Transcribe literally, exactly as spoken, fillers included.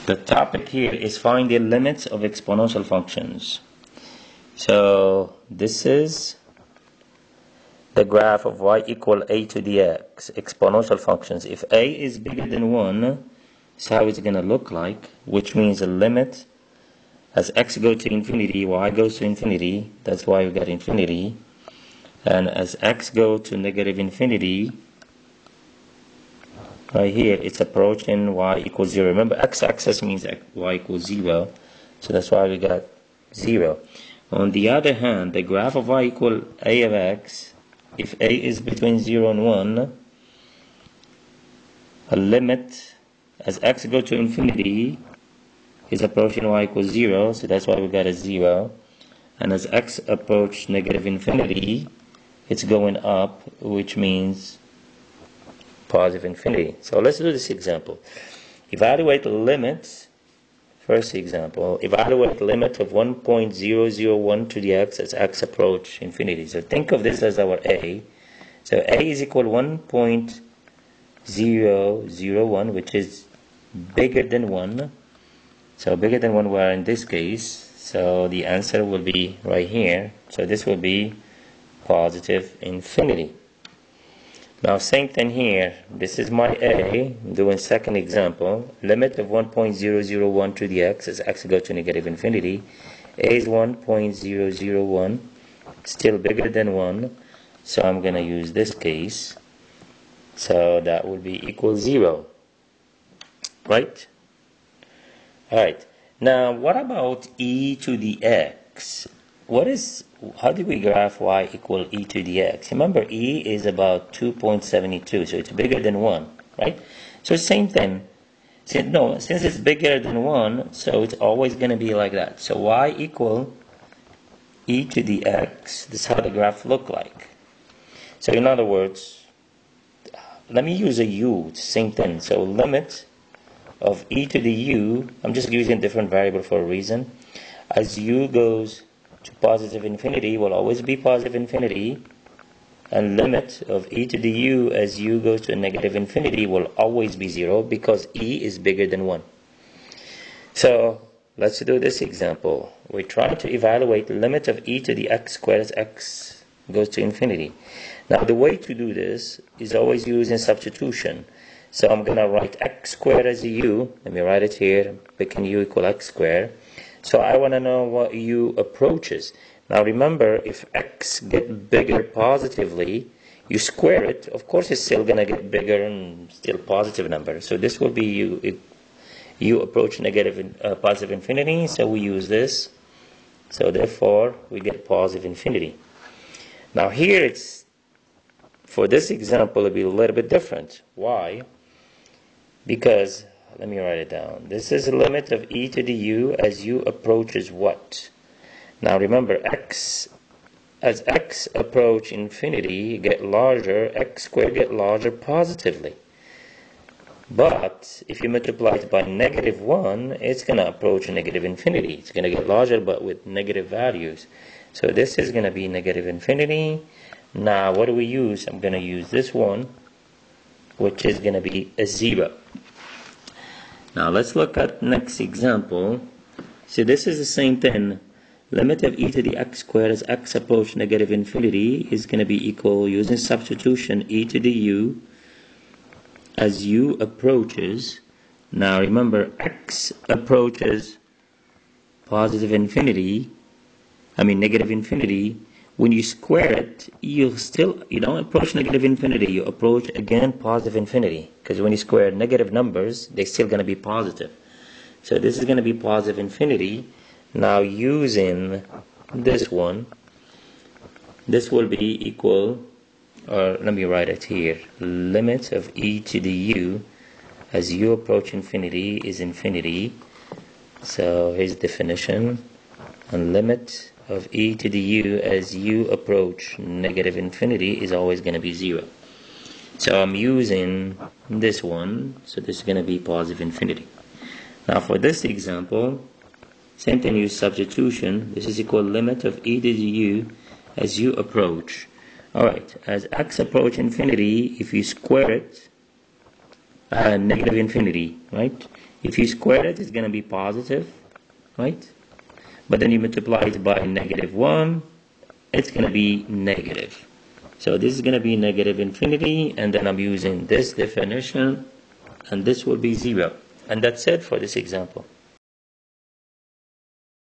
The topic here is find the limits of exponential functions. So this is the graph of y equal a to the x, exponential functions. If a is bigger than one, this is how it's going to look like, which means the limit as x goes to infinity, y goes to infinity, that's why we got infinity, and as x goes to negative infinity, right here it's approaching y equals zero. Remember, x-axis means y equals zero, so that's why we got zero. On the other hand, the graph of y equal a of x, if a is between zero and one, a limit as x goes to infinity is approaching y equals zero, so that's why we got a zero. And as x approach negative infinity, it's going up, which means positive infinity. So let's do this example. Evaluate the limits. First example, evaluate the limit of one point zero zero one to the x as x approach infinity. So think of this as our a. So a is equal to one point zero zero one, which is bigger than one. So bigger than one, where in this case, so the answer will be right here. So this will be positive infinity. Now same thing here, this is my a, I'm doing second example, limit of one point zero zero one to the x as x goes to negative infinity. A is one point zero zero one, still bigger than one, so I'm going to use this case, so that will be equal zero, right? Alright, now what about e to the x? What is, how do we graph y equal e to the x? Remember, e is about two point seven two, so it's bigger than one, right? So same thing. Since, no, since it's bigger than one, so it's always going to be like that. So y equal e to the x, this is how the graph look like. So in other words, let me use a u, same thing. So limit of e to the u, I'm just using a different variable for a reason. As u goes to positive infinity, will always be positive infinity, and limit of e to the u as u goes to a negative infinity will always be zero because e is bigger than one. So let's do this example. We're trying to evaluate the limit of e to the x squared as x goes to infinity. Now the way to do this is always using substitution. So I'm going to write x squared as a u. Let me write it here, picking u equal x squared. So I want to know what u approaches. Now remember, if x get bigger positively, you square it, of course it's still going to get bigger and still positive number. So this will be u, if u approach negative, uh, positive infinity, so we use this. So therefore, we get positive infinity. Now here it's, for this example, it'll be a little bit different. Why? Because, let me write it down. This is the limit of e to the u as u approaches what? Now remember, x, as x approach infinity, get larger, x squared get larger positively. But if you multiply it by negative one, it's going to approach negative infinity. It's going to get larger but with negative values. So this is going to be negative infinity. Now what do we use? I'm going to use this one, which is going to be a zero. Now let's look at next example. So this is the same thing. Limit of e to the x squared as x approach negative infinity is going to be equal, using substitution, e to the u as u approaches. Now remember, x approaches positive infinity, I mean negative infinity. When you square it, you still, you don't approach negative infinity, you approach again positive infinity. Because when you square negative numbers, they're still going to be positive. So this is going to be positive infinity. Now using this one, this will be equal, or let me write it here, limit of e to the u as u approach infinity is infinity. So here's the definition, and limit of e to the u as u approach negative infinity is always going to be zero. So I'm using this one, so this is going to be positive infinity. Now for this example, same thing, use substitution. This is equal limit of e to the u as u approach. Alright, as x approach infinity, if you square it, uh, negative infinity, right? If you square it, it's going to be positive, right? But then you multiply it by negative one, it's going to be negative. So this is going to be negative infinity, and then I'm using this definition, and this will be zero. And that's it for this example.